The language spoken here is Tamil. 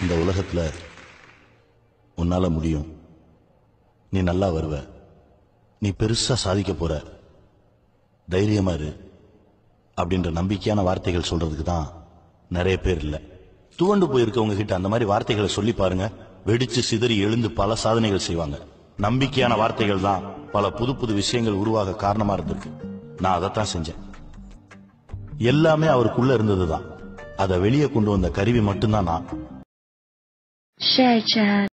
இந்த உலகத்துல உன்னால முடியும், நீ நல்லா வருவ, நீ பெருசா சாதிக்க போற, தைரியமா இரு அப்படின்ற நம்பிக்கையான வார்த்தைகள் சொல்றதுக்கு தான் நிறைய பேர் இல்ல. துவண்டு போயிருக்கவங்க கிட்ட அந்த மாதிரி வார்த்தைகளை சொல்லி பாருங்க, வெடிச்சு சிதறி எழுந்து பல சாதனைகள் செய்வாங்க. நம்பிக்கையான வார்த்தைகள் தான் பல புது புது விஷயங்கள் உருவாக காரணமா இருந்திருக்கு. நான் அதைத்தான் செஞ்சேன். எல்லாமே அவருக்குள்ள இருந்ததுதான், அதை வெளியே கொண்டு வந்த கருவி மட்டும்தான் நான்.